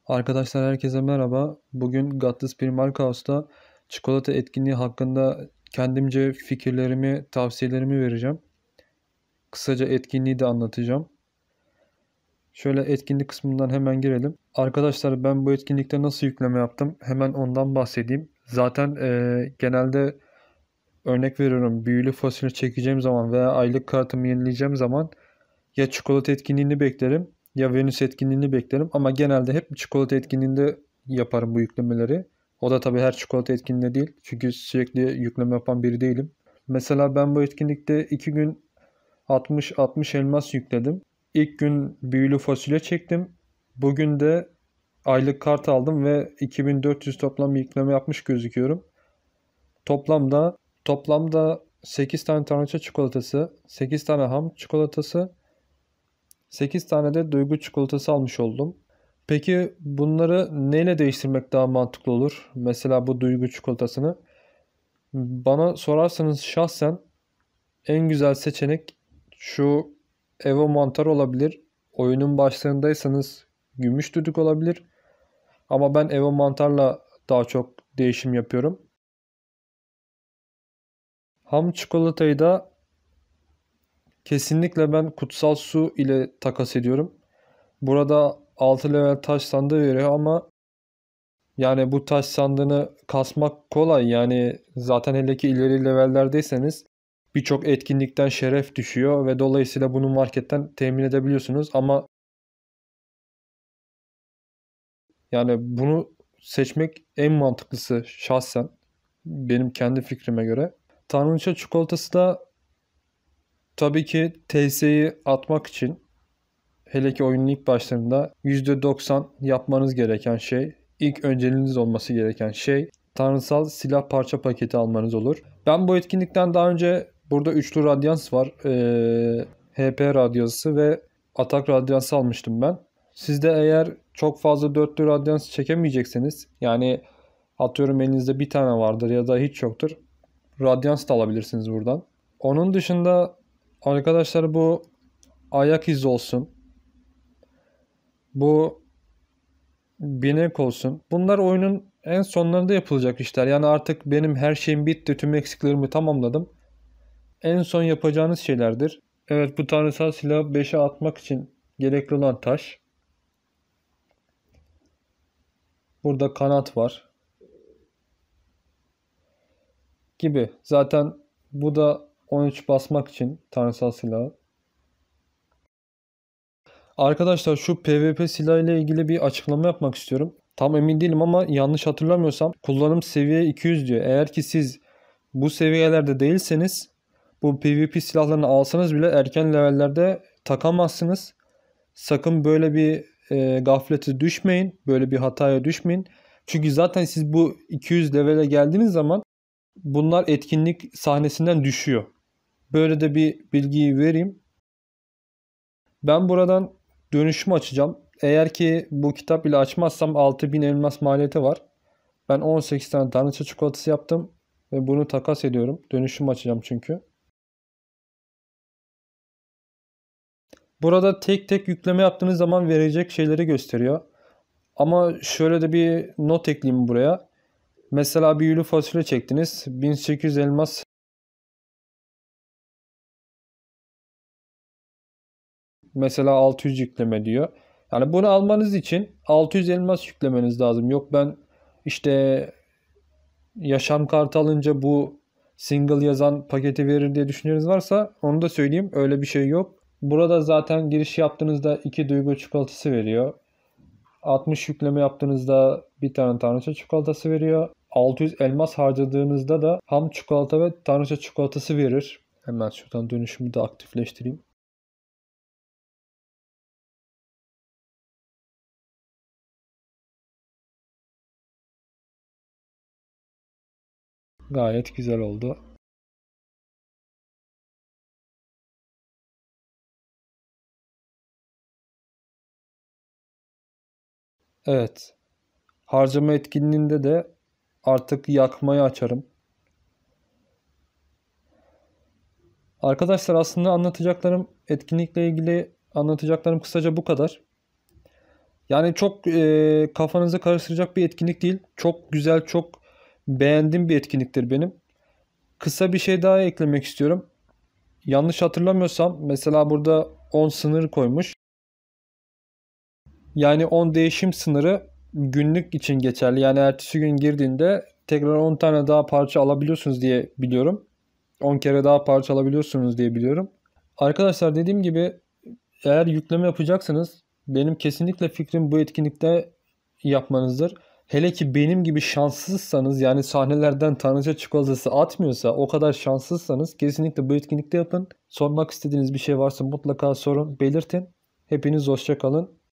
Arkadaşlar herkese merhaba. Bugün Gattis Primal Kaos'ta çikolata etkinliği hakkında kendimce fikirlerimi, tavsiyelerimi vereceğim. Kısaca etkinliği de anlatacağım. Şöyle etkinlik kısmından hemen girelim. Arkadaşlar ben bu etkinlikte nasıl yükleme yaptım? Hemen ondan bahsedeyim. Zaten genelde örnek veriyorum büyülü fasulye çekeceğim zaman veya aylık kartımı yenileyeceğim zaman ya çikolata etkinliğini beklerim ya Venüs etkinliğini beklerim. Ama genelde hep çikolata etkinliğinde yaparım bu yüklemeleri. O da tabii her çikolata etkinliğinde değil. Çünkü sürekli yükleme yapan biri değilim. Mesela ben bu etkinlikte 2 gün 60 elmas yükledim. İlk gün büyülü fasulye çektim. Bugün de aylık kart aldım ve 2400 toplam bir yükleme yapmış gözüküyorum. Toplamda toplamda 8 tane tanrıça çikolatası, 8 tane ham çikolatası, 8 tane de duygu çikolatası almış oldum. Peki bunları neyle değiştirmek daha mantıklı olur? Mesela bu duygu çikolatasını. Bana sorarsanız şahsen en güzel seçenek şu Evo mantar olabilir. Oyunun başlarındaysanız gümüş düdük olabilir. Ama ben Evo mantarla daha çok değişim yapıyorum. Ham çikolatayı da kesinlikle ben kutsal su ile takas ediyorum. Burada 6 level taş sandığı veriyor ama yani bu taş sandığını kasmak kolay. Yani zaten hele ki ileri levellerdeyseniz birçok etkinlikten şeref düşüyor ve dolayısıyla bunu marketten temin edebiliyorsunuz. Ama yani bunu seçmek en mantıklısı şahsen benim kendi fikrime göre. Tanrıça çikolatası da tabii ki TS'yi atmak için hele ki oyunun ilk başlarında %90 yapmanız gereken şey, ilk önceliğiniz olması gereken şey tanrısal silah parça paketi almanız olur. Ben bu etkinlikten daha önce burada üçlü radyans var. HP radyansı ve atak radyansı almıştım ben. Sizde eğer çok fazla dörtlü radyans çekemeyecekseniz yani atıyorum elinizde bir tane vardır ya da hiç yoktur. Radyans da alabilirsiniz buradan. Onun dışında arkadaşlar bu ayak izi olsun. Bu binek olsun. Bunlar oyunun en sonlarında yapılacak işler. Yani artık benim her şeyim bitti. Tüm eksiklerimi tamamladım. En son yapacağınız şeylerdir. Evet, bu tanrısal silahı 5'e atmak için gerekli olan taş. Burada kanat var gibi. Zaten bu da 13 basmak için tanrısal silahı. Arkadaşlar şu PvP silahı ile ilgili bir açıklama yapmak istiyorum. Tam emin değilim ama yanlış hatırlamıyorsam kullanım seviye 200 diyor. Eğer ki siz bu seviyelerde değilseniz bu PvP silahlarını alsanız bile erken levellerde takamazsınız. Sakın böyle bir gaflete düşmeyin. Böyle bir hataya düşmeyin. Çünkü zaten siz bu 200 levele geldiğiniz zaman bunlar etkinlik sahnesinden düşüyor. Böyle de bir bilgiyi vereyim. Ben buradan dönüşümü açacağım. Eğer ki bu kitap ile açmazsam 6000 elmas maliyeti var. Ben 18 tane tanrıça çikolatası yaptım ve bunu takas ediyorum. Dönüşüm açacağım çünkü. Burada tek tek yükleme yaptığınız zaman verecek şeyleri gösteriyor. Ama şöyle de bir not ekleyeyim buraya. Mesela bir büyülü fasulye çektiniz. 1800 elmas, mesela 600 yükleme diyor. Yani bunu almanız için 600 elmas yüklemeniz lazım. Yok ben işte yaşam kartı alınca bu single yazan paketi verir diye düşünüyoruz varsa onu da söyleyeyim. Öyle bir şey yok. Burada zaten giriş yaptığınızda 2 duygu çikolatası veriyor. 60 yükleme yaptığınızda bir tane tanrıça çikolatası veriyor. 600 elmas harcadığınızda da ham çikolata ve tanrıça çikolatası verir. Hemen şuradan dönüşümü de aktifleştireyim. Gayet güzel oldu. Evet. Harcama etkinliğinde de artık yakmayı açarım. Arkadaşlar aslında anlatacaklarım etkinlikle ilgili anlatacaklarım kısaca bu kadar. Yani çok kafanızı karıştıracak bir etkinlik değil. Çok güzel, çok beğendiğim bir etkinliktir benim. Kısa bir şey daha eklemek istiyorum. Yanlış hatırlamıyorsam mesela burada 10 sınır koymuş. Yani 10 değişim sınırı günlük için geçerli. Yani ertesi gün girdiğinde tekrar 10 tane daha parça alabiliyorsunuz diye biliyorum. 10 kere daha parça alabiliyorsunuz diye biliyorum. Arkadaşlar dediğim gibi eğer yükleme yapacaksanız benim kesinlikle fikrim bu etkinlikte yapmanızdır. Hele ki benim gibi şanssızsanız, yani sahnelerden tanrıça çikolatası atmıyorsa, o kadar şanssızsanız kesinlikle bu etkinlikte yapın. Sormak istediğiniz bir şey varsa mutlaka sorun, belirtin. Hepiniz hoşça kalın.